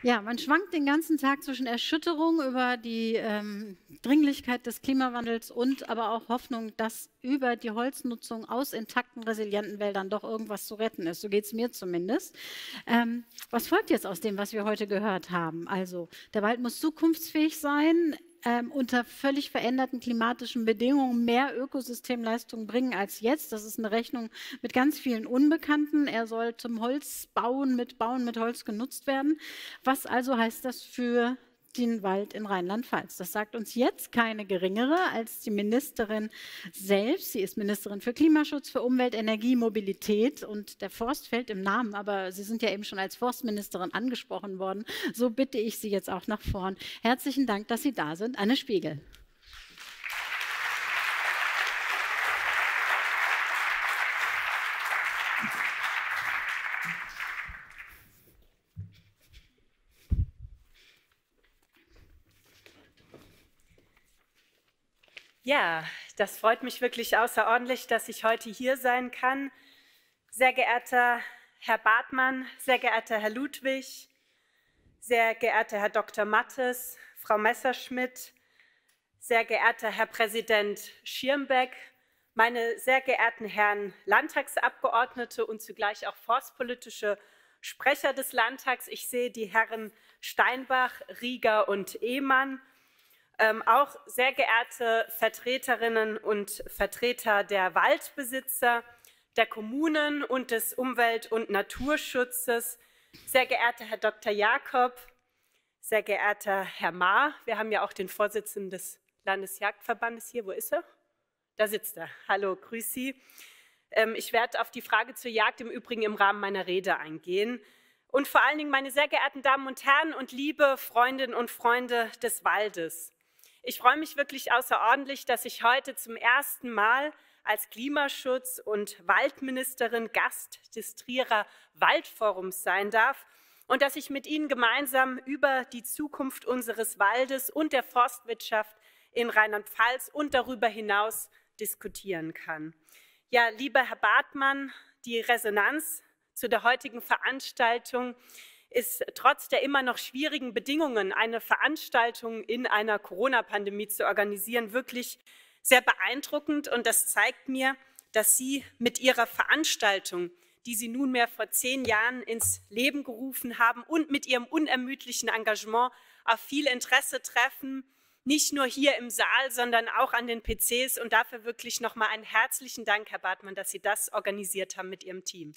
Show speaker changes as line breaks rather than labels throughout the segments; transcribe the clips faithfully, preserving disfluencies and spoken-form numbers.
Ja, man schwankt den ganzen Tag zwischen Erschütterung über die ähm, Dringlichkeit des Klimawandels und aber auch Hoffnung, dass über die Holznutzung aus intakten, resilienten Wäldern doch irgendwas zu retten ist. So geht es mir zumindest. Ähm, was folgt jetzt aus dem, was wir heute gehört haben? Also, der Wald muss zukunftsfähig sein, ähm, unter völlig veränderten klimatischen Bedingungen mehr Ökosystemleistung bringen als jetzt. Das ist eine Rechnung mit ganz vielen Unbekannten. Er soll zum Holzbauen mit Bauen mit Holz genutzt werden. Was also heißt das für den Wald in Rheinland-Pfalz? Das sagt uns jetzt keine geringere als die Ministerin selbst. Sie ist Ministerin für Klimaschutz, für Umwelt, Energie, Mobilität und der Forst fällt im Namen, aber Sie sind ja eben schon als Forstministerin angesprochen worden. So bitte ich Sie jetzt auch nach vorn. Herzlichen Dank, dass Sie da sind. Anne Spiegel.
Ja, das freut mich wirklich außerordentlich, dass ich heute hier sein kann. Sehr geehrter Herr Bartmann, sehr geehrter Herr Ludwig, sehr geehrter Herr Doktor Mattes, Frau Messerschmidt, sehr geehrter Herr Präsident Schirmbeck, meine sehr geehrten Herren Landtagsabgeordnete und zugleich auch forstpolitische Sprecher des Landtags. Ich sehe die Herren Steinbach, Rieger und Ehmann. Ähm, auch sehr geehrte Vertreterinnen und Vertreter der Waldbesitzer, der Kommunen und des Umwelt- und Naturschutzes, sehr geehrter Herr Doktor Jakob, sehr geehrter Herr Maar, wir haben ja auch den Vorsitzenden des Landesjagdverbandes hier, wo ist er? Da sitzt er. Hallo, grüß Sie. Ähm, ich werde auf die Frage zur Jagd im Übrigen im Rahmen meiner Rede eingehen. Und vor allen Dingen, meine sehr geehrten Damen und Herren und liebe Freundinnen und Freunde des Waldes. Ich freue mich wirklich außerordentlich, dass ich heute zum ersten Mal als Klimaschutz- und Waldministerin Gast des Trierer Waldforums sein darf und dass ich mit Ihnen gemeinsam über die Zukunft unseres Waldes und der Forstwirtschaft in Rheinland-Pfalz und darüber hinaus diskutieren kann. Ja, lieber Herr Bartmann, die Resonanz zu der heutigen Veranstaltung ist trotz der immer noch schwierigen Bedingungen, eine Veranstaltung in einer Corona-Pandemie zu organisieren, wirklich sehr beeindruckend. Und das zeigt mir, dass Sie mit Ihrer Veranstaltung, die Sie nunmehr vor zehn Jahren ins Leben gerufen haben und mit Ihrem unermüdlichen Engagement auf viel Interesse treffen, nicht nur hier im Saal, sondern auch an den P Cs. Und dafür wirklich nochmal einen herzlichen Dank, Herr Bartmann, dass Sie das organisiert haben mit Ihrem Team.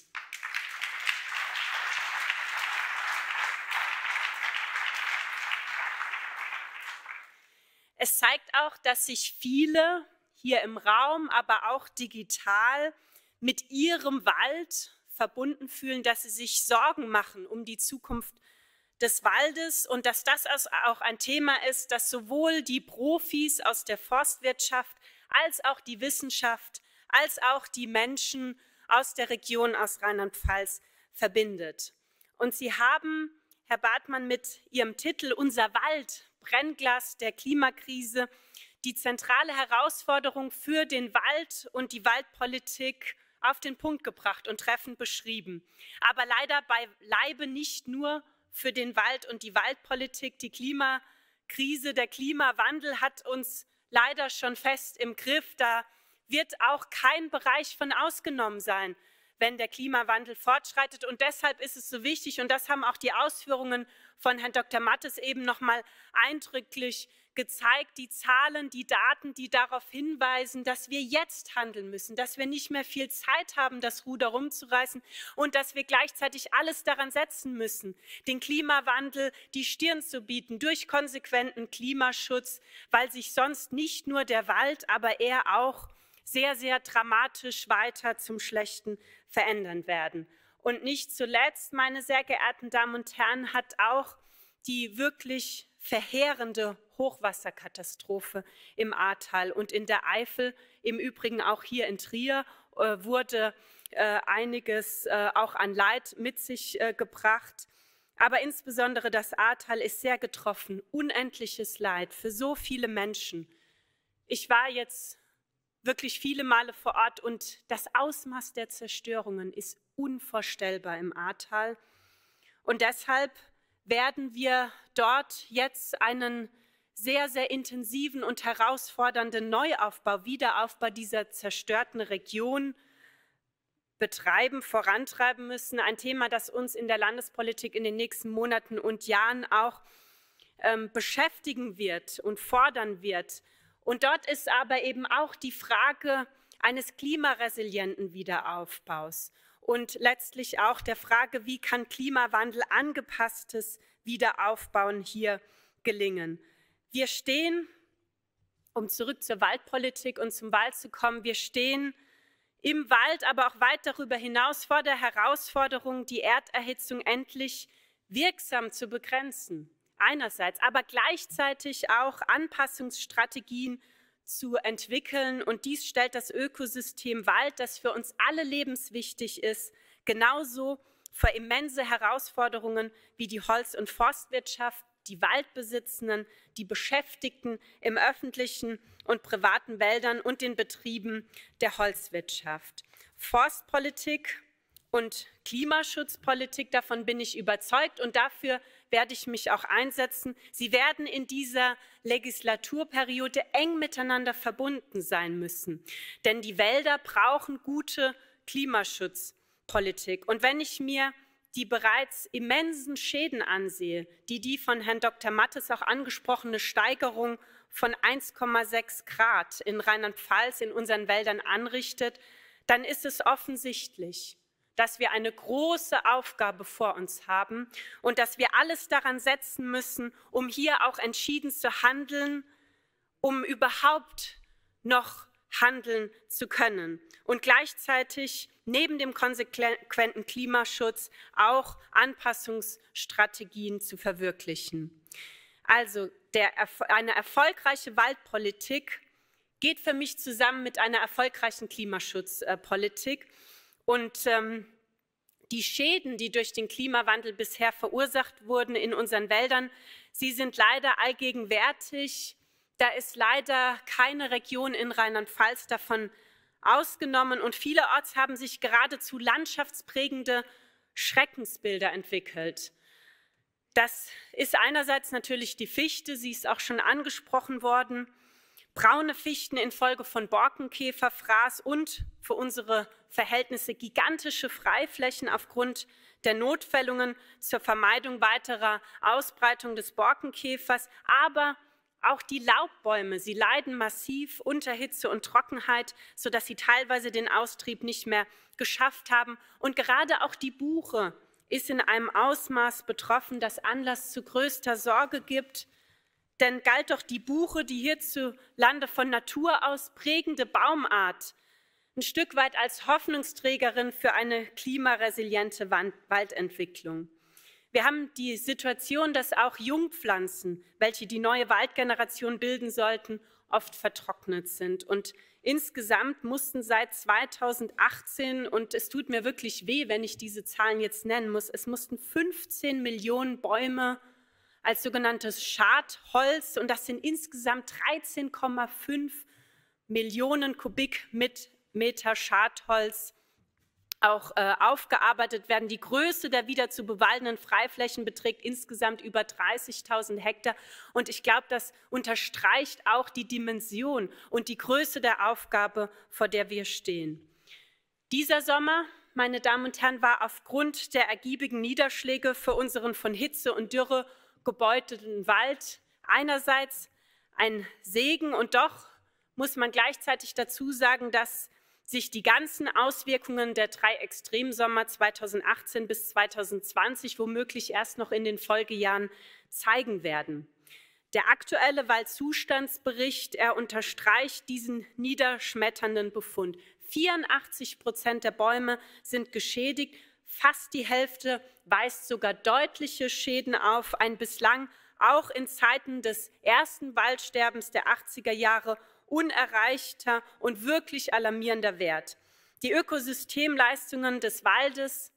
Es zeigt auch, dass sich viele hier im Raum, aber auch digital mit ihrem Wald verbunden fühlen, dass sie sich Sorgen machen um die Zukunft des Waldes und dass das auch ein Thema ist, das sowohl die Profis aus der Forstwirtschaft als auch die Wissenschaft, als auch die Menschen aus der Region, aus Rheinland-Pfalz verbindet. Und Sie haben, Herr Bartmann, mit Ihrem Titel »Unser Wald, Brennglas der Klimakrise« die zentrale Herausforderung für den Wald und die Waldpolitik auf den Punkt gebracht und treffend beschrieben. Aber leider beileibe nicht nur für den Wald und die Waldpolitik. Die Klimakrise, der Klimawandel hat uns leider schon fest im Griff. Da wird auch kein Bereich von ausgenommen sein, wenn der Klimawandel fortschreitet. Und deshalb ist es so wichtig, und das haben auch die Ausführungen von Herrn Doktor Mattes eben noch mal eindrücklich gezeigt, die Zahlen, die Daten, die darauf hinweisen, dass wir jetzt handeln müssen, dass wir nicht mehr viel Zeit haben, das Ruder rumzureißen und dass wir gleichzeitig alles daran setzen müssen, den Klimawandel die Stirn zu bieten durch konsequenten Klimaschutz, weil sich sonst nicht nur der Wald, aber er auch sehr, sehr dramatisch weiter zum Schlechten verändern werden. Und nicht zuletzt, meine sehr geehrten Damen und Herren, hat auch die wirklich verheerende Hochwasserkatastrophe im Ahrtal und in der Eifel, im Übrigen auch hier in Trier, äh, wurde äh, einiges äh, auch an Leid mit sich äh, gebracht. Aber insbesondere das Ahrtal ist sehr getroffen. Unendliches Leid für so viele Menschen. Ich war jetzt wirklich viele Male vor Ort und das Ausmaß der Zerstörungen ist unvorstellbar im Ahrtal. Und deshalb werden wir dort jetzt einen sehr, sehr intensiven und herausfordernden Neuaufbau, Wiederaufbau dieser zerstörten Region betreiben, vorantreiben müssen. Ein Thema, das uns in der Landespolitik in den nächsten Monaten und Jahren auch ähm, beschäftigen wird und fordern wird. Und dort ist aber eben auch die Frage eines klimaresilienten Wiederaufbaus und letztlich auch der Frage, wie kann Klimawandel angepasstes Wiederaufbauen hier gelingen. Wir stehen, um zurück zur Waldpolitik und zum Wald zu kommen, wir stehen im Wald, aber auch weit darüber hinaus vor der Herausforderung, die Erderhitzung endlich wirksam zu begrenzen. Einerseits, aber gleichzeitig auch Anpassungsstrategien zu entwickeln. Und dies stellt das Ökosystem Wald, das für uns alle lebenswichtig ist, genauso vor immense Herausforderungen wie die Holz- und Forstwirtschaft, die Waldbesitzenden, die Beschäftigten im öffentlichen und privaten Wäldern und den Betrieben der Holzwirtschaft. Forstpolitik und Klimaschutzpolitik, davon bin ich überzeugt und dafür werde ich mich auch einsetzen. Sie werden in dieser Legislaturperiode eng miteinander verbunden sein müssen, denn die Wälder brauchen gute Klimaschutzpolitik. Und wenn ich mir die bereits immensen Schäden ansehe, die die von Herrn Doktor Mattes auch angesprochene Steigerung von eins Komma sechs Grad in Rheinland-Pfalz in unseren Wäldern anrichtet, dann ist es offensichtlich, dass wir eine große Aufgabe vor uns haben und dass wir alles daran setzen müssen, um hier auch entschieden zu handeln, um überhaupt noch handeln zu können und gleichzeitig neben dem konsequenten Klimaschutz auch Anpassungsstrategien zu verwirklichen. Also der, eine erfolgreiche Waldpolitik geht für mich zusammen mit einer erfolgreichen Klimaschutzpolitik. Und ähm, die Schäden, die durch den Klimawandel bisher verursacht wurden in unseren Wäldern, sie sind leider allgegenwärtig. Da ist leider keine Region in Rheinland-Pfalz davon ausgenommen und vielerorts haben sich geradezu landschaftsprägende Schreckensbilder entwickelt. Das ist einerseits natürlich die Fichte, sie ist auch schon angesprochen worden, braune Fichten infolge von Borkenkäferfraß und für unsere Verhältnisse gigantische Freiflächen aufgrund der Notfällungen zur Vermeidung weiterer Ausbreitung des Borkenkäfers, aber auch die Laubbäume, sie leiden massiv unter Hitze und Trockenheit, sodass sie teilweise den Austrieb nicht mehr geschafft haben. Und gerade auch die Buche ist in einem Ausmaß betroffen, das Anlass zu größter Sorge gibt. Denn galt doch die Buche, die hierzulande von Natur aus prägende Baumart, ein Stück weit als Hoffnungsträgerin für eine klimaresiliente Waldentwicklung. Wir haben die Situation, dass auch Jungpflanzen, welche die neue Waldgeneration bilden sollten, oft vertrocknet sind. Und insgesamt mussten seit zweitausendachtzehn, und es tut mir wirklich weh, wenn ich diese Zahlen jetzt nennen muss, es mussten fünfzehn Millionen Bäume als sogenanntes Schadholz, und das sind insgesamt dreizehn Komma fünf Millionen Kubikmeter Schadholz, auch äh, aufgearbeitet werden. Die Größe der wieder zu bewaldenden Freiflächen beträgt insgesamt über dreißigtausend Hektar. Und ich glaube, das unterstreicht auch die Dimension und die Größe der Aufgabe, vor der wir stehen. Dieser Sommer, meine Damen und Herren, war aufgrund der ergiebigen Niederschläge für unseren von Hitze und Dürre gebeutelten Wald einerseits ein Segen. Und doch muss man gleichzeitig dazu sagen, dass sich die ganzen Auswirkungen der drei Extremsommer zweitausendachtzehn bis zweitausendzwanzig womöglich erst noch in den Folgejahren zeigen werden. Der aktuelle Waldzustandsbericht, er unterstreicht diesen niederschmetternden Befund. vierundachtzig Prozent der Bäume sind geschädigt, fast die Hälfte weist sogar deutliche Schäden auf. Ein bislang auch in Zeiten des ersten Waldsterbens der achtziger Jahre unerreichter und wirklich alarmierender Wert. Die Ökosystemleistungen des Waldes,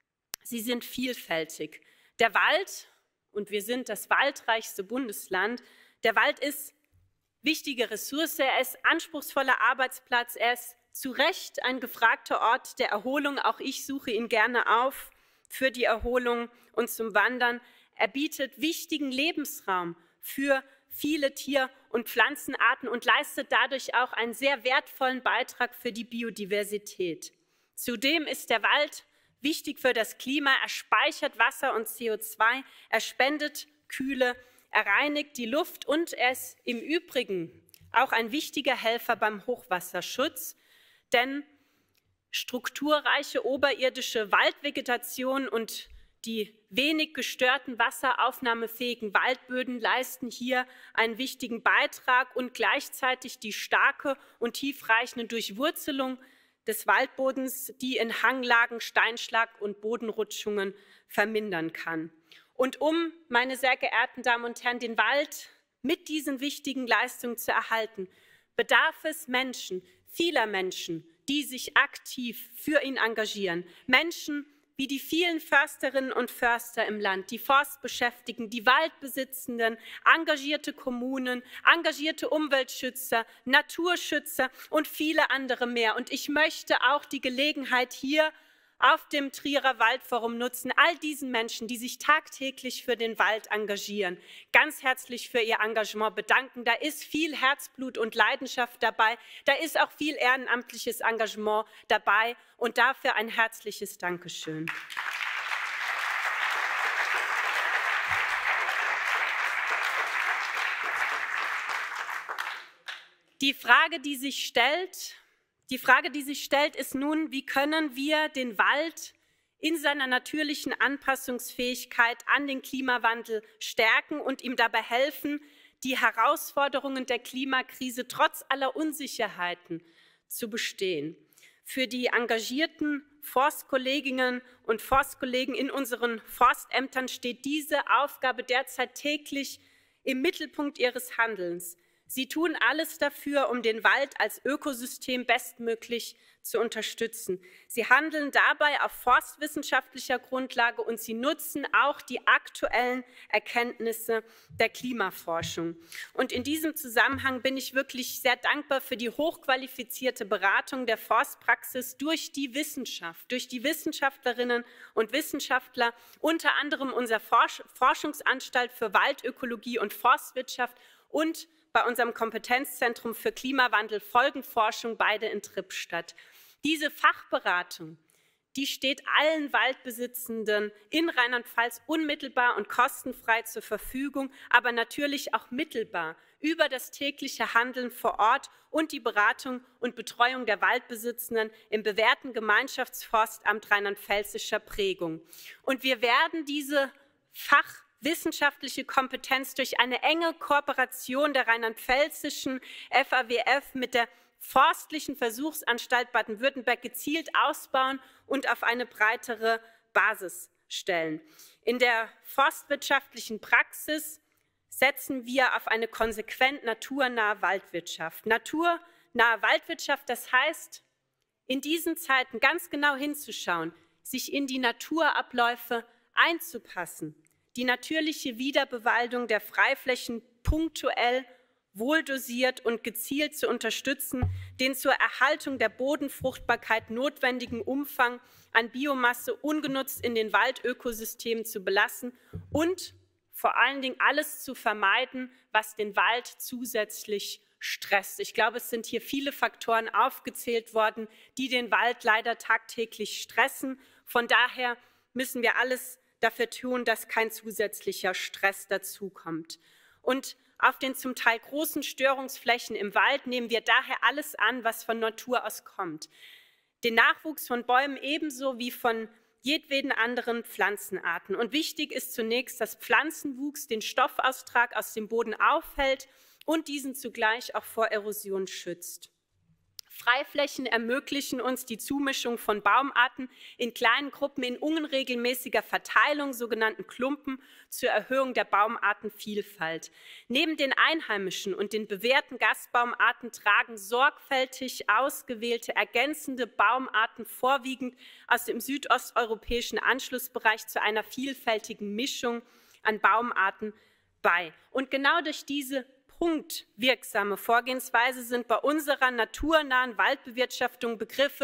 sie sind vielfältig. Der Wald, und wir sind das waldreichste Bundesland, der Wald ist wichtige Ressource, er ist anspruchsvoller Arbeitsplatz, er ist zu Recht ein gefragter Ort der Erholung. Auch ich suche ihn gerne auf für die Erholung und zum Wandern. Er bietet wichtigen Lebensraum für viele Tier- und Pflanzenarten und leistet dadurch auch einen sehr wertvollen Beitrag für die Biodiversität. Zudem ist der Wald wichtig für das Klima. Er speichert Wasser und C O zwei, er spendet Kühle, er reinigt die Luft und er ist im Übrigen auch ein wichtiger Helfer beim Hochwasserschutz, denn strukturreiche oberirdische Waldvegetation und die wenig gestörten, wasseraufnahmefähigen Waldböden leisten hier einen wichtigen Beitrag und gleichzeitig die starke und tiefreichende Durchwurzelung des Waldbodens, die in Hanglagen, Steinschlag und Bodenrutschungen vermindern kann. Und um, meine sehr geehrten Damen und Herren, den Wald mit diesen wichtigen Leistungen zu erhalten, bedarf es Menschen, vieler Menschen, die sich aktiv für ihn engagieren. Menschen wie die vielen Försterinnen und Förster im Land, die Forstbeschäftigten, die Waldbesitzenden, engagierte Kommunen, engagierte Umweltschützer, Naturschützer und viele andere mehr. Und ich möchte auch die Gelegenheit hier auf dem Trierer Waldforum nutzen, all diesen Menschen, die sich tagtäglich für den Wald engagieren, ganz herzlich für ihr Engagement bedanken. Da ist viel Herzblut und Leidenschaft dabei, da ist auch viel ehrenamtliches Engagement dabei und dafür ein herzliches Dankeschön. Die Frage, die sich stellt, Die Frage, die sich stellt, ist nun, wie können wir den Wald in seiner natürlichen Anpassungsfähigkeit an den Klimawandel stärken und ihm dabei helfen, die Herausforderungen der Klimakrise trotz aller Unsicherheiten zu bestehen. Für die engagierten Forstkolleginnen und Forstkollegen in unseren Forstämtern steht diese Aufgabe derzeit täglich im Mittelpunkt ihres Handelns. Sie tun alles dafür, um den Wald als Ökosystem bestmöglich zu unterstützen. Sie handeln dabei auf forstwissenschaftlicher Grundlage und sie nutzen auch die aktuellen Erkenntnisse der Klimaforschung. Und in diesem Zusammenhang bin ich wirklich sehr dankbar für die hochqualifizierte Beratung der Forstpraxis durch die Wissenschaft, durch die Wissenschaftlerinnen und Wissenschaftler, unter anderem unserer Forsch- Forschungsanstalt für Waldökologie und Forstwirtschaft und bei unserem Kompetenzzentrum für Klimawandel Folgenforschung, beide in Trippstadt. Diese Fachberatung, die steht allen Waldbesitzenden in Rheinland-Pfalz unmittelbar und kostenfrei zur Verfügung, aber natürlich auch mittelbar über das tägliche Handeln vor Ort und die Beratung und Betreuung der Waldbesitzenden im bewährten Gemeinschaftsforstamt rheinland-pfälzischer Prägung. Und wir werden diese Fach wissenschaftliche Kompetenz durch eine enge Kooperation der rheinland-pfälzischen F A W F mit der Forstlichen Versuchsanstalt Baden-Württemberg gezielt ausbauen und auf eine breitere Basis stellen. In der forstwirtschaftlichen Praxis setzen wir auf eine konsequent naturnahe Waldwirtschaft. Naturnahe Waldwirtschaft, das heißt, in diesen Zeiten ganz genau hinzuschauen, sich in die Naturabläufe einzupassen, die natürliche Wiederbewaldung der Freiflächen punktuell, wohldosiert und gezielt zu unterstützen, den zur Erhaltung der Bodenfruchtbarkeit notwendigen Umfang an Biomasse ungenutzt in den Waldökosystemen zu belassen und vor allen Dingen alles zu vermeiden, was den Wald zusätzlich stresst. Ich glaube, es sind hier viele Faktoren aufgezählt worden, die den Wald leider tagtäglich stressen. Von daher müssen wir alles dafür tun, dass kein zusätzlicher Stress dazukommt. Und auf den zum Teil großen Störungsflächen im Wald nehmen wir daher alles an, was von Natur aus kommt. Den Nachwuchs von Bäumen ebenso wie von jedweden anderen Pflanzenarten. Und wichtig ist zunächst, dass Pflanzenwuchs den Stoffaustrag aus dem Boden aufhält und diesen zugleich auch vor Erosion schützt. Freiflächen ermöglichen uns die Zumischung von Baumarten in kleinen Gruppen in unregelmäßiger Verteilung, sogenannten Klumpen, zur Erhöhung der Baumartenvielfalt. Neben den einheimischen und den bewährten Gastbaumarten tragen sorgfältig ausgewählte ergänzende Baumarten vorwiegend aus dem südosteuropäischen Anschlussbereich zu einer vielfältigen Mischung an Baumarten bei. Und genau durch diese punktwirksame Vorgehensweise sind bei unserer naturnahen Waldbewirtschaftung Begriffe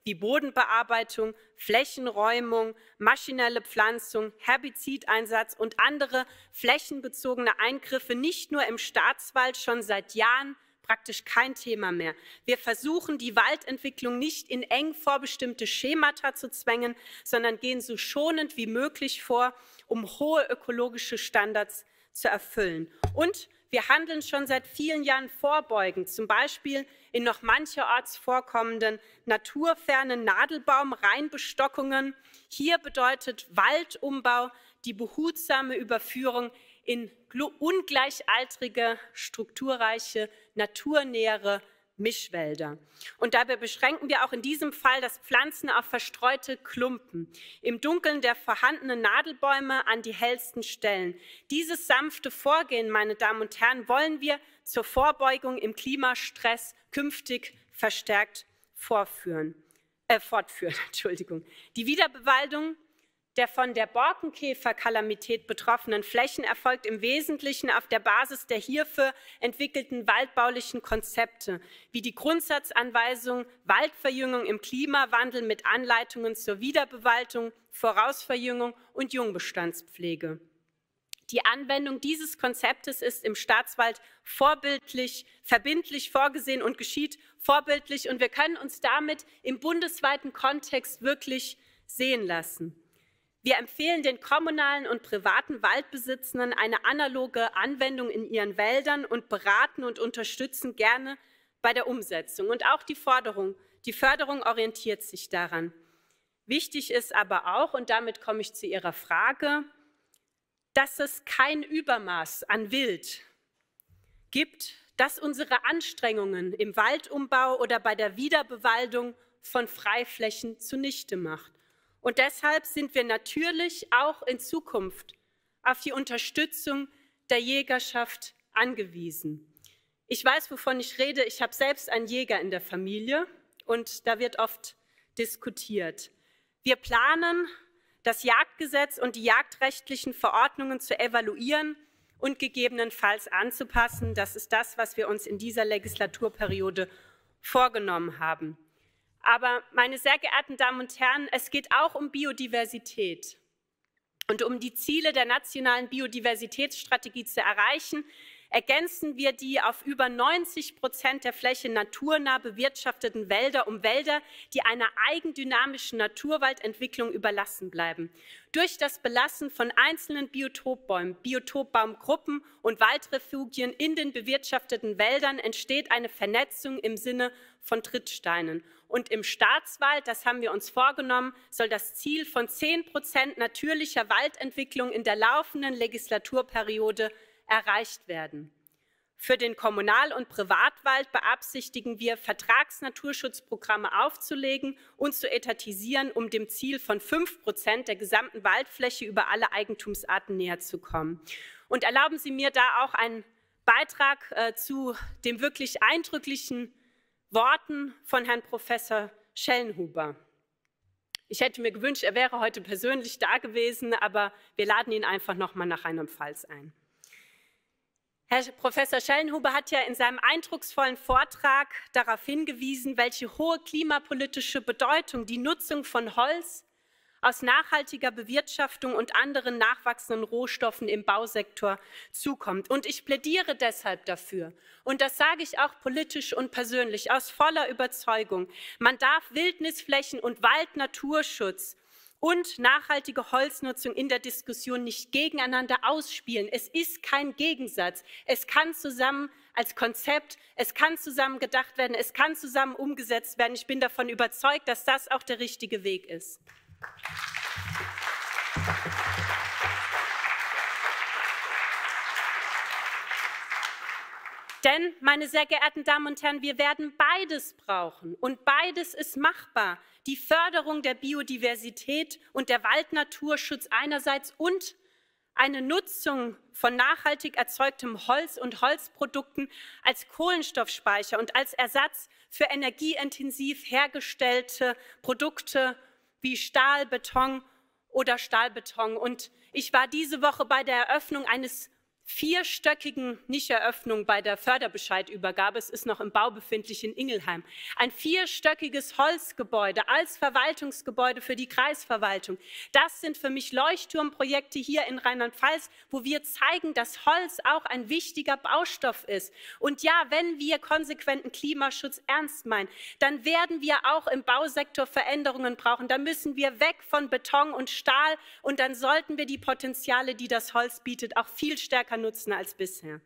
wie Bodenbearbeitung, Flächenräumung, maschinelle Pflanzung, Herbizideinsatz und andere flächenbezogene Eingriffe nicht nur im Staatswald schon seit Jahren praktisch kein Thema mehr. Wir versuchen, die Waldentwicklung nicht in eng vorbestimmte Schemata zu zwängen, sondern gehen so schonend wie möglich vor, um hohe ökologische Standards zu erfüllen. Und wir handeln schon seit vielen Jahren vorbeugend, zum Beispiel in noch mancherorts vorkommenden naturfernen Nadelbaum-Reinbestockungen. Hier bedeutet Waldumbau die behutsame Überführung in ungleichaltrige, strukturreiche, naturnähere Mischwälder. Und dabei beschränken wir auch in diesem Fall das Pflanzen auf verstreute Klumpen, im Dunkeln der vorhandenen Nadelbäume an die hellsten Stellen. Dieses sanfte Vorgehen, meine Damen und Herren, wollen wir zur Vorbeugung im Klimastress künftig verstärkt vorführen, äh, fortführen. Entschuldigung. Die Wiederbewaldung der von der Borkenkäferkalamität betroffenen Flächen erfolgt im Wesentlichen auf der Basis der hierfür entwickelten waldbaulichen Konzepte, wie die Grundsatzanweisung Waldverjüngung im Klimawandel mit Anleitungen zur Wiederbewaldung, Vorausverjüngung und Jungbestandspflege. Die Anwendung dieses Konzeptes ist im Staatswald vorbildlich, verbindlich vorgesehen und geschieht vorbildlich. Und wir können uns damit im bundesweiten Kontext wirklich sehen lassen. Wir empfehlen den kommunalen und privaten Waldbesitzenden eine analoge Anwendung in ihren Wäldern und beraten und unterstützen gerne bei der Umsetzung. Und auch die Forderung, die Förderung orientiert sich daran. Wichtig ist aber auch, und damit komme ich zu Ihrer Frage, dass es kein Übermaß an Wild gibt, das unsere Anstrengungen im Waldumbau oder bei der Wiederbewaldung von Freiflächen zunichte macht. Und deshalb sind wir natürlich auch in Zukunft auf die Unterstützung der Jägerschaft angewiesen. Ich weiß, wovon ich rede. Ich habe selbst einen Jäger in der Familie und da wird oft diskutiert. Wir planen, das Jagdgesetz und die jagdrechtlichen Verordnungen zu evaluieren und gegebenenfalls anzupassen. Das ist das, was wir uns in dieser Legislaturperiode vorgenommen haben. Aber, meine sehr geehrten Damen und Herren, es geht auch um Biodiversität. Und um die Ziele der nationalen Biodiversitätsstrategie zu erreichen, ergänzen wir die auf über neunzig Prozent der Fläche naturnah bewirtschafteten Wälder um Wälder, die einer eigendynamischen Naturwaldentwicklung überlassen bleiben. Durch das Belassen von einzelnen Biotopbäumen, Biotopbaumgruppen und Waldrefugien in den bewirtschafteten Wäldern entsteht eine Vernetzung im Sinne von Trittsteinen. Und im Staatswald, das haben wir uns vorgenommen, soll das Ziel von zehn Prozent natürlicher Waldentwicklung in der laufenden Legislaturperiode erreicht werden. Für den Kommunal- und Privatwald beabsichtigen wir, Vertragsnaturschutzprogramme aufzulegen und zu etatisieren, um dem Ziel von fünf Prozent der gesamten Waldfläche über alle Eigentumsarten näher zu kommen. Und erlauben Sie mir da auch einen Beitrag äh, zu den wirklich eindrücklichen Worten von Herrn Professor Schellenhuber. Ich hätte mir gewünscht, er wäre heute persönlich da gewesen, aber wir laden ihn einfach noch mal nach Rheinland-Pfalz ein. Herr Professor Schellenhuber hat ja in seinem eindrucksvollen Vortrag darauf hingewiesen, welche hohe klimapolitische Bedeutung die Nutzung von Holz aus nachhaltiger Bewirtschaftung und anderen nachwachsenden Rohstoffen im Bausektor zukommt. Und ich plädiere deshalb dafür, und das sage ich auch politisch und persönlich aus voller Überzeugung, man darf Wildnisflächen und Waldnaturschutz und nachhaltige Holznutzung in der Diskussion nicht gegeneinander ausspielen. Es ist kein Gegensatz. Es kann zusammen als Konzept, es kann zusammen gedacht werden, es kann zusammen umgesetzt werden. Ich bin davon überzeugt, dass das auch der richtige Weg ist. Denn, meine sehr geehrten Damen und Herren, wir werden beides brauchen und beides ist machbar. Die Förderung der Biodiversität und der Waldnaturschutz einerseits und eine Nutzung von nachhaltig erzeugtem Holz und Holzprodukten als Kohlenstoffspeicher und als Ersatz für energieintensiv hergestellte Produkte wie Stahl, Beton oder Stahlbeton. Und ich war diese Woche bei der Eröffnung eines vierstöckigen Nicheröffnung bei der Förderbescheidübergabe, es ist noch im Bau befindlich in Ingelheim, ein vierstöckiges Holzgebäude als Verwaltungsgebäude für die Kreisverwaltung. Das sind für mich Leuchtturmprojekte hier in Rheinland-Pfalz, wo wir zeigen, dass Holz auch ein wichtiger Baustoff ist. Und ja, wenn wir konsequenten Klimaschutz ernst meinen, dann werden wir auch im Bausektor Veränderungen brauchen. Da müssen wir weg von Beton und Stahl und dann sollten wir die Potenziale, die das Holz bietet, auch viel stärker nutzen als bisher.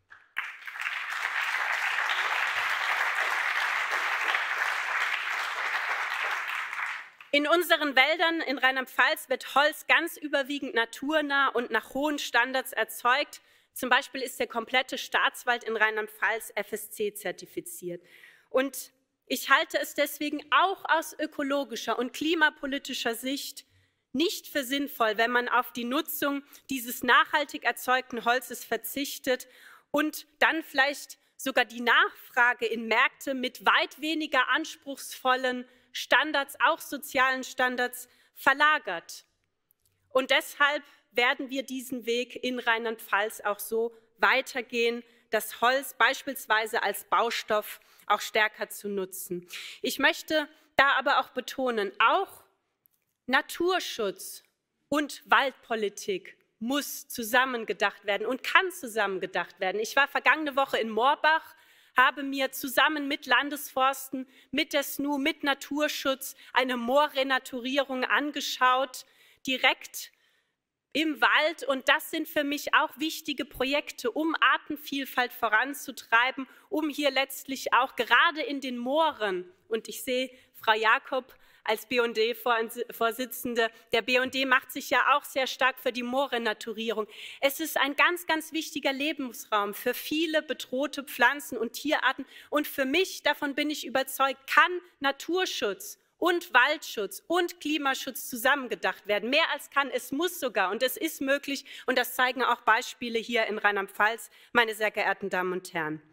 In unseren Wäldern in Rheinland-Pfalz wird Holz ganz überwiegend naturnah und nach hohen Standards erzeugt. Zum Beispiel ist der komplette Staatswald in Rheinland-Pfalz F S C zertifiziert. Und ich halte es deswegen auch aus ökologischer und klimapolitischer Sicht nicht für sinnvoll, wenn man auf die Nutzung dieses nachhaltig erzeugten Holzes verzichtet und dann vielleicht sogar die Nachfrage in Märkte mit weit weniger anspruchsvollen Standards, auch sozialen Standards, verlagert. Und deshalb werden wir diesen Weg in Rheinland-Pfalz auch so weitergehen, das Holz beispielsweise als Baustoff auch stärker zu nutzen. Ich möchte da aber auch betonen, auch Naturschutz und Waldpolitik muss zusammengedacht werden und kann zusammengedacht werden. Ich war vergangene Woche in Moorbach, habe mir zusammen mit Landesforsten, mit der S N U, mit Naturschutz eine Moorrenaturierung angeschaut, direkt im Wald. Und das sind für mich auch wichtige Projekte, um Artenvielfalt voranzutreiben, um hier letztlich auch gerade in den Mooren, und ich sehe Frau Jakob als B und D-Vorsitzende, der B und D macht sich ja auch sehr stark für die Moorrenaturierung. Es ist ein ganz, ganz wichtiger Lebensraum für viele bedrohte Pflanzen und Tierarten. Und für mich, davon bin ich überzeugt, kann Naturschutz und Waldschutz und Klimaschutz zusammengedacht werden. Mehr als kann, es muss sogar und es ist möglich. Und das zeigen auch Beispiele hier in Rheinland-Pfalz, meine sehr geehrten Damen und Herren.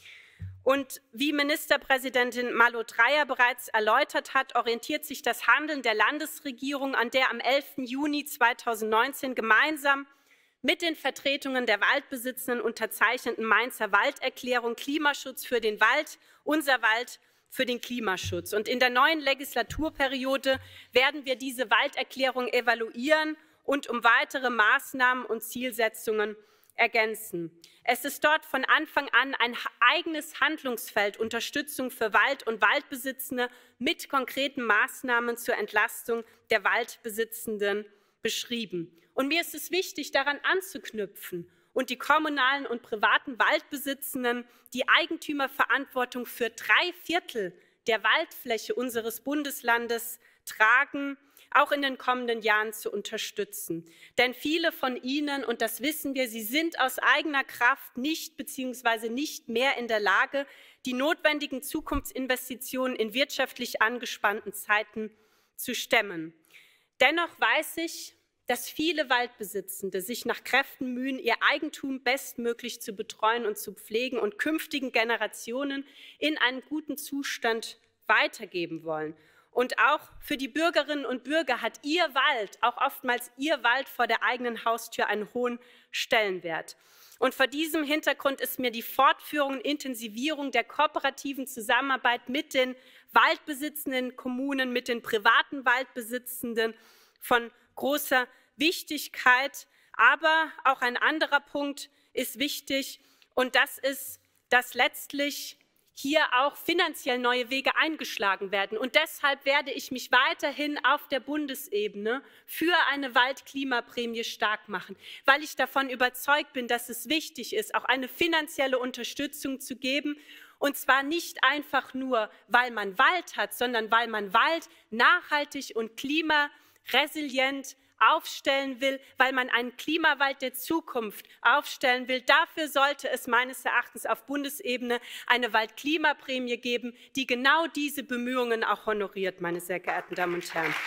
Und wie Ministerpräsidentin Malu Dreyer bereits erläutert hat, orientiert sich das Handeln der Landesregierung an der am elften Juni zweitausendneunzehn gemeinsam mit den Vertretungen der Waldbesitzenden unterzeichneten Mainzer Walderklärung Klimaschutz für den Wald, unser Wald für den Klimaschutz. Und in der neuen Legislaturperiode werden wir diese Walderklärung evaluieren und um weitere Maßnahmen und Zielsetzungen ergänzen. Es ist dort von Anfang an ein eigenes Handlungsfeld Unterstützung für Wald- und Waldbesitzende mit konkreten Maßnahmen zur Entlastung der Waldbesitzenden beschrieben. Und mir ist es wichtig, daran anzuknüpfen und die kommunalen und privaten Waldbesitzenden die Eigentümerverantwortung für drei Viertel der Waldfläche unseres Bundeslandes tragen, auch in den kommenden Jahren zu unterstützen. Denn viele von ihnen, und das wissen wir, sie sind aus eigener Kraft nicht bzw. nicht mehr in der Lage, die notwendigen Zukunftsinvestitionen in wirtschaftlich angespannten Zeiten zu stemmen. Dennoch weiß ich, dass viele Waldbesitzende sich nach Kräften mühen, ihr Eigentum bestmöglich zu betreuen und zu pflegen und künftigen Generationen in einen guten Zustand weitergeben wollen. Und auch für die Bürgerinnen und Bürger hat ihr Wald, auch oftmals ihr Wald vor der eigenen Haustür, einen hohen Stellenwert. Und vor diesem Hintergrund ist mir die Fortführung und Intensivierung der kooperativen Zusammenarbeit mit den waldbesitzenden Kommunen, mit den privaten Waldbesitzenden von großer Wichtigkeit. Aber auch ein anderer Punkt ist wichtig, und das ist, dass letztlich hier auch finanziell neue Wege eingeschlagen werden. Und deshalb werde ich mich weiterhin auf der Bundesebene für eine Waldklimaprämie stark machen, weil ich davon überzeugt bin, dass es wichtig ist, auch eine finanzielle Unterstützung zu geben. Und zwar nicht einfach nur, weil man Wald hat, sondern weil man Wald nachhaltig und klimaresilient aufstellen will, weil man einen Klimawald der Zukunft aufstellen will. Dafür sollte es meines Erachtens auf Bundesebene eine Waldklimaprämie geben, die genau diese Bemühungen auch honoriert, meine sehr geehrten Damen und Herren.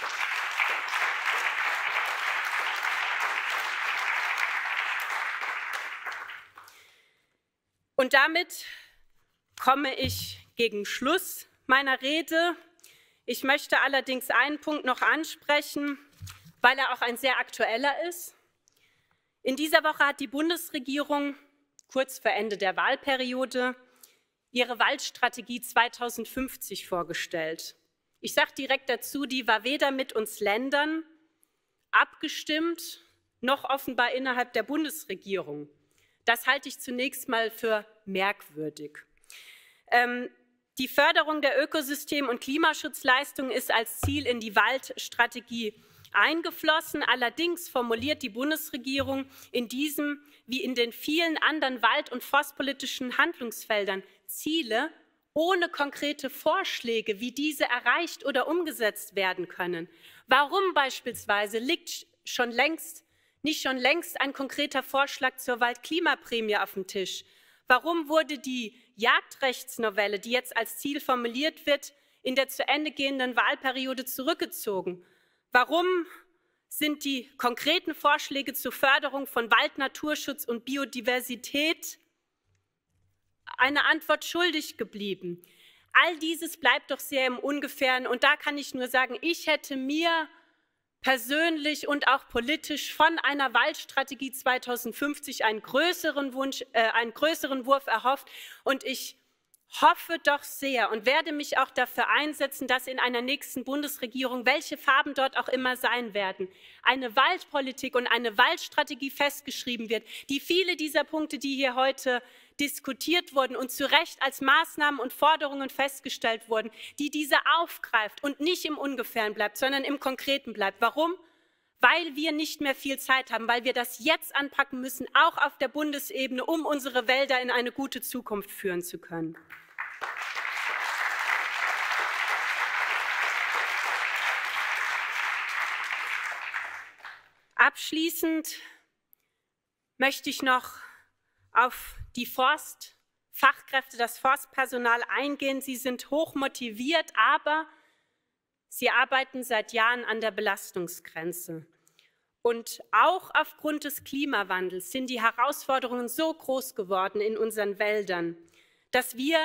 Und damit komme ich gegen Schluss meiner Rede. Ich möchte allerdings einen Punkt noch ansprechen, weil er auch ein sehr aktueller ist. In dieser Woche hat die Bundesregierung kurz vor Ende der Wahlperiode ihre Waldstrategie zweitausendfünfzig vorgestellt. Ich sage direkt dazu, die war weder mit uns Ländern abgestimmt, noch offenbar innerhalb der Bundesregierung. Das halte ich zunächst mal für merkwürdig. Ähm, die Förderung der Ökosystem- und Klimaschutzleistungen ist als Ziel in die Waldstrategie eingeflossen. Allerdings formuliert die Bundesregierung in diesem wie in den vielen anderen wald- und forstpolitischen Handlungsfeldern Ziele ohne konkrete Vorschläge, wie diese erreicht oder umgesetzt werden können. Warum beispielsweise liegt schon längst, nicht schon längst ein konkreter Vorschlag zur Waldklimaprämie auf dem Tisch? Warum wurde die Jagdrechtsnovelle, die jetzt als Ziel formuliert wird, in der zu Ende gehenden Wahlperiode zurückgezogen? Warum sind die konkreten Vorschläge zur Förderung von Wald, Naturschutz und Biodiversität eine Antwort schuldig geblieben? All dieses bleibt doch sehr im Ungefähren. Und da kann ich nur sagen, ich hätte mir persönlich und auch politisch von einer Waldstrategie zweitausendfünfzig einen größeren Wunsch, äh, einen größeren Wurf erhofft. Und ich hoffe doch sehr und werde mich auch dafür einsetzen, dass in einer nächsten Bundesregierung, welche Farben dort auch immer sein werden, eine Waldpolitik und eine Waldstrategie festgeschrieben wird, die viele dieser Punkte, die hier heute diskutiert wurden und zu Recht als Maßnahmen und Forderungen festgestellt wurden, die diese aufgreift und nicht im Ungefähren bleibt, sondern im Konkreten bleibt. Warum? Weil wir nicht mehr viel Zeit haben, weil wir das jetzt anpacken müssen, auch auf der Bundesebene, um unsere Wälder in eine gute Zukunft führen zu können. Abschließend möchte ich noch auf die Forstfachkräfte, das Forstpersonal eingehen. Sie sind hoch motiviert, aber sie arbeiten seit Jahren an der Belastungsgrenze. Und auch aufgrund des Klimawandels sind die Herausforderungen so groß geworden in unseren Wäldern, dass wir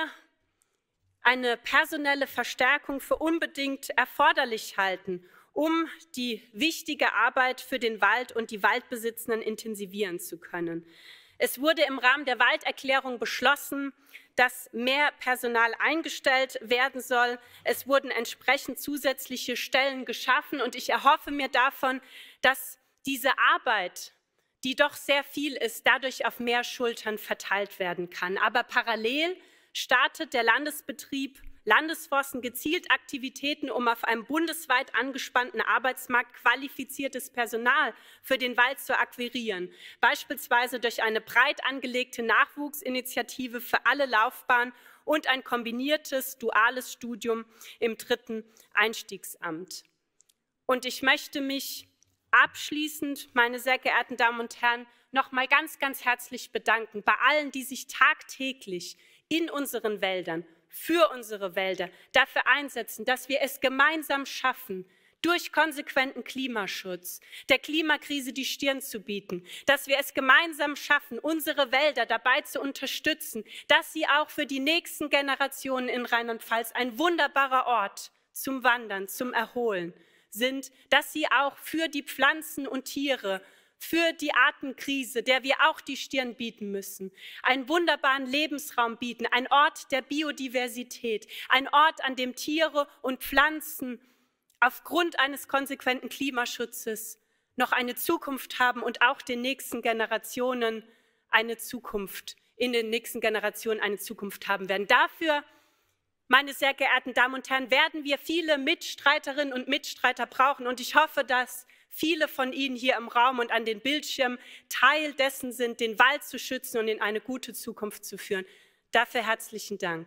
eine personelle Verstärkung für unbedingt erforderlich halten, um die wichtige Arbeit für den Wald und die Waldbesitzenden intensivieren zu können. Es wurde im Rahmen der Walderklärung beschlossen, dass mehr Personal eingestellt werden soll. Es wurden entsprechend zusätzliche Stellen geschaffen und ich erhoffe mir davon, dass diese Arbeit, die doch sehr viel ist, dadurch auf mehr Schultern verteilt werden kann. Aber parallel startet der Landesbetrieb Landesforsten gezielt Aktivitäten, um auf einem bundesweit angespannten Arbeitsmarkt qualifiziertes Personal für den Wald zu akquirieren, beispielsweise durch eine breit angelegte Nachwuchsinitiative für alle Laufbahnen und ein kombiniertes duales Studium im dritten Einstiegsamt. Und ich möchte mich abschließend, meine sehr geehrten Damen und Herren, noch mal ganz, ganz herzlich bedanken bei allen, die sich tagtäglich in unseren Wäldern, für unsere Wälder dafür einsetzen, dass wir es gemeinsam schaffen, durch konsequenten Klimaschutz der Klimakrise die Stirn zu bieten, dass wir es gemeinsam schaffen, unsere Wälder dabei zu unterstützen, dass sie auch für die nächsten Generationen in Rheinland-Pfalz ein wunderbarer Ort zum Wandern, zum Erholen sind, dass sie auch für die Pflanzen und Tiere, für die Artenkrise, der wir auch die Stirn bieten müssen, einen wunderbaren Lebensraum bieten, ein Ort der Biodiversität, ein Ort, an dem Tiere und Pflanzen aufgrund eines konsequenten Klimaschutzes noch eine Zukunft haben und auch den nächsten Generationen eine Zukunft, in den nächsten Generationen eine Zukunft haben werden. Dafür, meine sehr geehrten Damen und Herren, werden wir viele Mitstreiterinnen und Mitstreiter brauchen und ich hoffe, dass viele von Ihnen hier im Raum und an den Bildschirmen Teil dessen sind, den Wald zu schützen und in eine gute Zukunft zu führen. Dafür herzlichen Dank.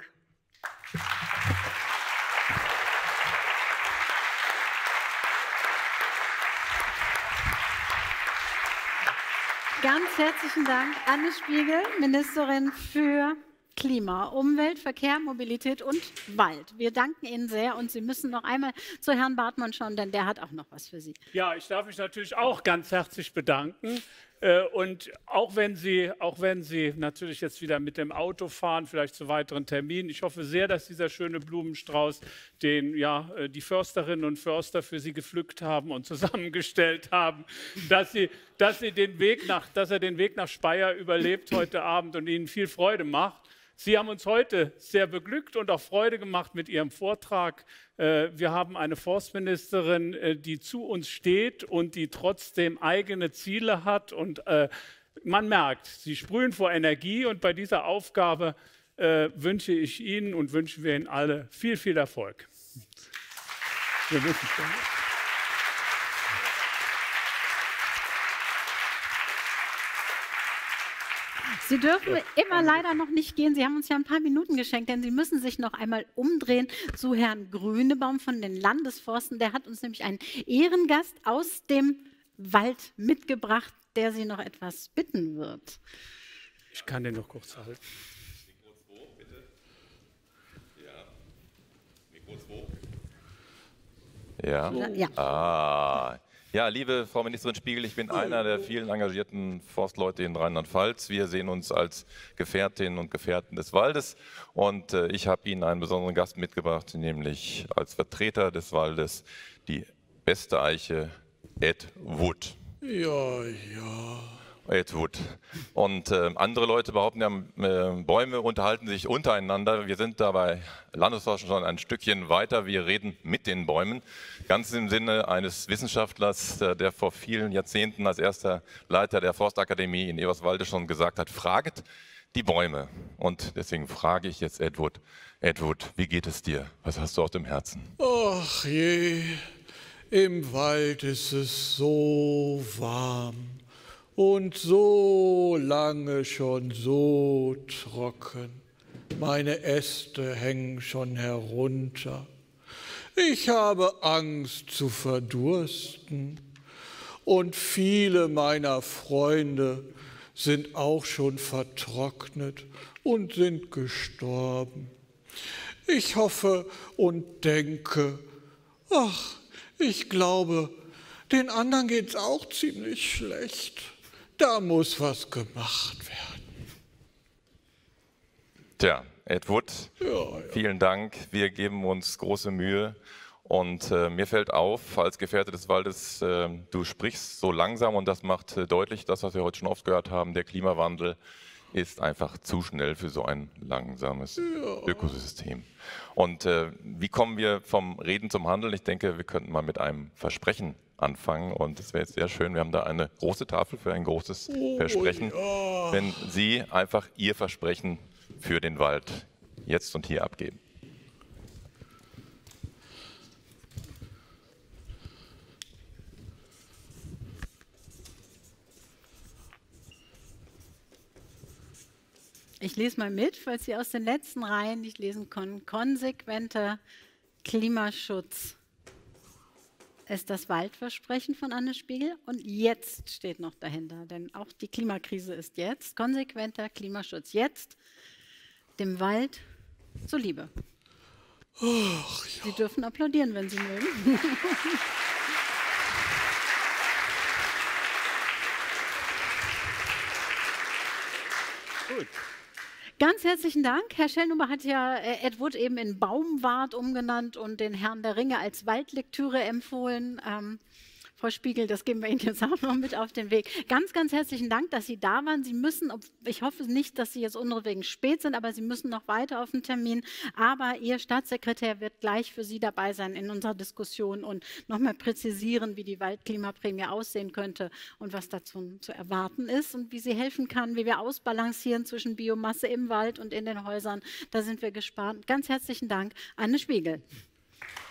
Ganz herzlichen Dank, Anne Spiegel, Ministerin für Klima, Umwelt, Verkehr, Mobilität und Wald. Wir danken Ihnen sehr und Sie müssen noch einmal zu Herrn Bartmann schauen, denn der hat auch noch was für Sie.
Ja, ich darf mich natürlich auch ganz herzlich bedanken Und auch wenn Sie, auch wenn Sie natürlich jetzt wieder mit dem Auto fahren, vielleicht zu weiteren Terminen, ich hoffe sehr, dass dieser schöne Blumenstrauß, den ja die Försterinnen und Förster für Sie gepflückt haben und zusammengestellt haben, dass Sie, dass Sie den Weg nach, dass er den Weg nach Speyer überlebt heute Abend und Ihnen viel Freude macht. Sie haben uns heute sehr beglückt und auch Freude gemacht mit Ihrem Vortrag. Wir haben eine Forstministerin, die zu uns steht und die trotzdem eigene Ziele hat. Und man merkt, Sie sprühen vor Energie. Und bei dieser Aufgabe wünsche ich Ihnen und wünschen wir Ihnen alle viel, viel Erfolg. Wir müssen
Sie dürfen immer leider noch nicht gehen. Sie haben uns ja ein paar Minuten geschenkt, denn Sie müssen sich noch einmal umdrehen zu Herrn Grünebaum von den Landesforsten. Der hat uns nämlich einen Ehrengast aus dem Wald mitgebracht, der Sie noch etwas bitten wird.
Ich kann den noch kurz halten.
Mikro zwei, bitte. Ja. Mikro zwei. Ja.
Ja.
Ah. Ja, liebe Frau Ministerin Spiegel, ich bin einer der vielen engagierten Forstleute in Rheinland-Pfalz. Wir sehen uns als Gefährtinnen und Gefährten des Waldes und äh, ich habe Ihnen einen besonderen Gast mitgebracht, nämlich als Vertreter des Waldes die beste Eiche, Ed Wood.
Ja, ja.
Ed Wood. Und äh, andere Leute behaupten ja, äh, Bäume unterhalten sich untereinander. Wir sind dabei Landesforschung schon ein Stückchen weiter. Wir reden mit den Bäumen. Ganz im Sinne eines Wissenschaftlers, der, der vor vielen Jahrzehnten als erster Leiter der Forstakademie in Eberswalde schon gesagt hat, fraget die Bäume. Und deswegen frage ich jetzt Ed Wood. Ed Wood, wie geht es dir? Was hast du auf dem Herzen?
Ach je, im Wald ist es so warm. Und so lange schon so trocken, meine Äste hängen schon herunter. Ich habe Angst zu verdursten und viele meiner Freunde sind auch schon vertrocknet und sind gestorben. Ich hoffe und denke, ach, ich glaube, den anderen geht's auch ziemlich schlecht. Da muss was gemacht werden.
Tja, Ed Wood,
ja, ja.
Vielen Dank. Wir geben uns große Mühe. Und äh, mir fällt auf, als Gefährte des Waldes, äh, du sprichst so langsam und das macht äh, deutlich, das, was wir heute schon oft gehört haben, der Klimawandel ist einfach zu schnell für so ein langsames ja. Ökosystem. Und äh, wie kommen wir vom Reden zum Handeln? Ich denke, wir könnten mal mit einem Versprechen anfangen und es wäre jetzt sehr schön, wir haben da eine große Tafel für ein großes
oh,
Versprechen,
ja.
wenn Sie einfach Ihr Versprechen für den Wald jetzt und hier abgeben.
Ich lese mal mit, falls Sie aus den letzten Reihen nicht lesen können. Konsequenter Klimaschutz ist das Waldversprechen von Anne Spiegel. Und jetzt steht noch dahinter, denn auch die Klimakrise ist jetzt. Konsequenter Klimaschutz jetzt, dem Wald zuliebe.
Ach, ja.
Sie dürfen applaudieren, wenn Sie mögen.
Gut.
Ganz herzlichen Dank. Herr Schellnhuber hat ja Ed Wood eben in Baumwart umgenannt und den Herrn der Ringe als Waldlektüre empfohlen. Ähm, Frau Spiegel, das geben wir Ihnen jetzt auch noch mit auf den Weg. Ganz, ganz herzlichen Dank, dass Sie da waren. Sie müssen, ich hoffe nicht, dass Sie jetzt unwegen spät sind, aber Sie müssen noch weiter auf den Termin. Aber Ihr Staatssekretär wird gleich für Sie dabei sein in unserer Diskussion und nochmal präzisieren, wie die Waldklimaprämie aussehen könnte und was dazu zu erwarten ist und wie sie helfen kann, wie wir ausbalancieren zwischen Biomasse im Wald und in den Häusern. Da sind wir gespannt. Ganz herzlichen Dank, Anne Spiegel.